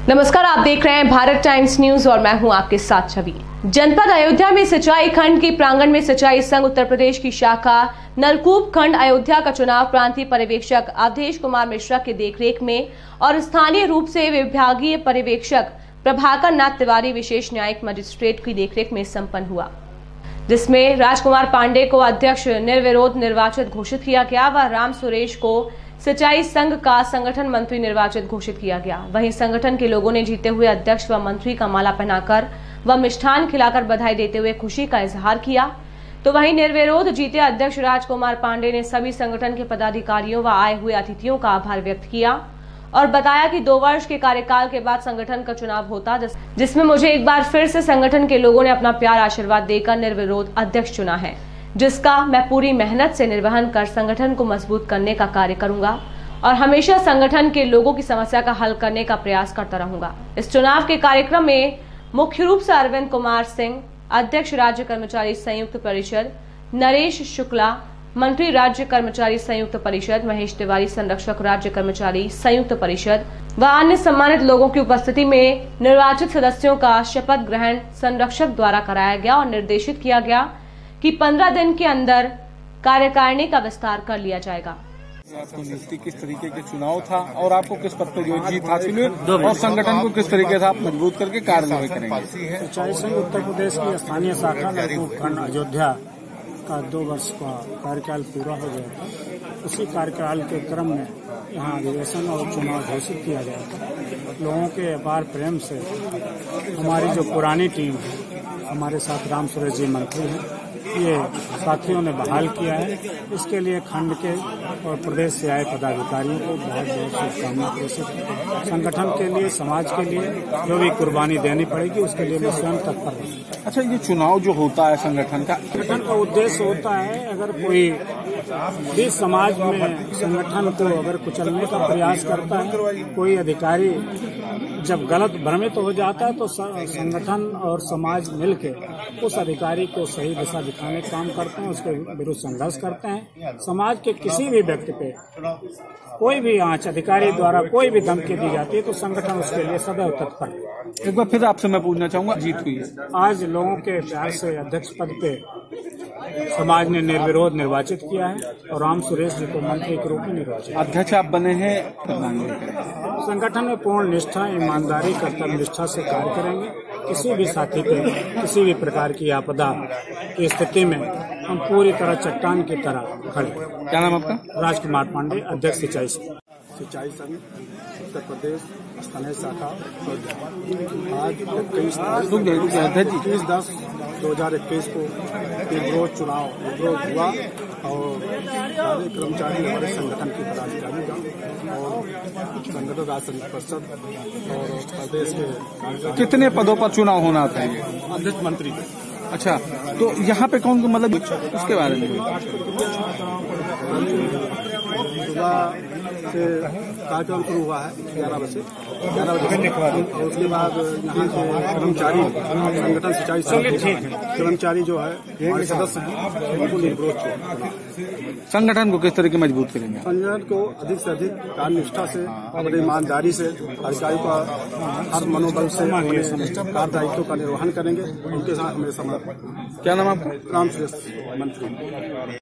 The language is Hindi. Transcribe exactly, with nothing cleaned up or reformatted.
नमस्कार, आप देख रहे हैं भारत टाइम्स न्यूज और मैं हूं आपके साथ छवि। जनपद अयोध्या में सिंचाई खंड के प्रांगण में सिंचाई संघ उत्तर प्रदेश की शाखा नलकूप खंड अयोध्या का चुनाव प्रांतीय पर्यवेक्षक अवधेश कुमार मिश्रा के देखरेख में और स्थानीय रूप से विभागीय पर्यवेक्षक प्रभाकर नाथ तिवारी विशेष न्यायिक मजिस्ट्रेट की देखरेख में संपन्न हुआ, जिसमें राजकुमार पांडे को अध्यक्ष निर्विरोध निर्वाचित घोषित किया गया व राम सुरेश को सिंचाई संघ का संगठन मंत्री निर्वाचित घोषित किया गया। वहीं संगठन के लोगों ने जीते हुए अध्यक्ष व मंत्री का माला पहनाकर व मिष्ठान खिलाकर बधाई देते हुए खुशी का इजहार किया। तो वहीं निर्विरोध जीते अध्यक्ष राजकुमार पांडे ने सभी संगठन के पदाधिकारियों व आए हुए अतिथियों का आभार व्यक्त किया और बताया कि दो वर्ष के कार्यकाल के बाद संगठन का चुनाव होता, जिस, जिसमें मुझे एक बार फिर से संगठन के लोगों ने अपना प्यार आशीर्वाद देकर निर्विरोध अध्यक्ष चुना है, जिसका मैं पूरी मेहनत से निर्वहन कर संगठन को मजबूत करने का कार्य करूंगा और हमेशा संगठन के लोगों की समस्या का हल करने का प्रयास करता रहूंगा। इस चुनाव के कार्यक्रम में मुख्य रूप से अरविंद कुमार सिंह, अध्यक्ष राज्य कर्मचारी संयुक्त परिषद, नरेश शुक्ला, मंत्री राज्य कर्मचारी संयुक्त परिषद, महेश तिवारी, संरक्षक राज्य कर्मचारी संयुक्त परिषद व अन्य सम्मानित लोगों की उपस्थिति में निर्वाचित सदस्यों का शपथ ग्रहण संरक्षक द्वारा कराया गया और निर्देशित किया गया कि पंद्रह दिन के अंदर कार्यकारिणी का विस्तार कर लिया जाएगा। आपको नियुक्ति किस तरीके के चुनाव था और आपको किस पद पर जो जीत हासिल हुई और संगठन को किस तरीके से आप मजबूत करके कार्यनिर्वाह करेंगे? सिंचाई संघ उत्तर प्रदेश की स्थानीय शाखा नलकूप खंड अयोध्या का दो वर्ष का कार्यकाल पूरा हो गया था। उसी कार्यकाल के क्रम में यहाँ अधिवेशन और चुनाव घोषित किया गया था। लोगों के अपार प्रेम से हमारी जो पुरानी टीम है, हमारे साथ राम सुरेश जी मंत्री हैं, ये साथियों ने बहाल किया है। इसके लिए खंड के और प्रदेश से आए पदाधिकारियों को बहुत बहुत शुभकामना प्रेषित है। संगठन के लिए, समाज के लिए जो भी कुर्बानी देनी पड़ेगी उसके लिए मैं स्वयं तत्पर हूँ। अच्छा, ये चुनाव जो होता है संगठन का संगठन का उद्देश्य होता है, अगर कोई भी समाज में संगठन को अगर कुचलने का प्रयास करता है, कोई अधिकारी जब गलत भ्रमित तो हो जाता है तो संगठन और समाज मिलकर उस अधिकारी को सही दिशा दिखाने का काम करते हैं, उसके विरुद्ध संघर्ष करते हैं। समाज के किसी भी व्यक्ति पे कोई भी आंच अधिकारी द्वारा कोई भी धमकी दी जाती है तो संगठन उसके लिए सदैव तत्पर है। एक बार फिर आपसे मैं पूछना चाहूंगा, जीत हुई है आज लोगों के प्यार से अध्यक्ष पद पे समाज ने निर्विरोध निर्वाचित किया है और राम सुरेश जी को मंत्री के रूप में निर्वाचित। अध्यक्ष आप बने हैं, संगठन में पूर्ण निष्ठा, ईमानदारी, कर्तव्य निष्ठा से कार्य करेंगे। किसी भी साथी पे किसी भी प्रकार की आपदा की स्थिति में हम पूरी तरह चट्टान की तरह खड़े। क्या नाम आपका? राजकुमार पांडे, अध्यक्ष सिंचाई संघ। सिंचाई संघ उत्तर प्रदेश स्थानीय शाखा आज इक्कीस दस दो हजार इक्कीस को निर्विरोध चुनाव निर्विरोध हुआ और सारे कर्मचारी हमारे संगठन के पदाधिकारी और संगठन राज्य परिषद और प्रदेश के कितने पदों पर चुनाव होना था? अध्यक्ष मंत्री। अच्छा, तो यहाँ पे कौन मतलब उसके बारे में सुबह से कार्यक्रम शुरू हुआ है ग्यारह बजे ग्यारह बजे और उसके बाद यहाँ के कर्मचारी संगठन सिंचाई संघ कर्मचारी जो है हमारे सदस्य हैं उनको निर्विरोध संगठन को किस तरह की मजबूत करेंगे? संगठन को अधिक से अधिक कार्यनिष्ठा से और ईमानदारी से अधिकारी का हर मनोबल से कार्य दायित्व का निर्वहन करेंगे। उनके साथ हमें समर्पण। क्या नाम आपका? राम सुरेश मंत्री।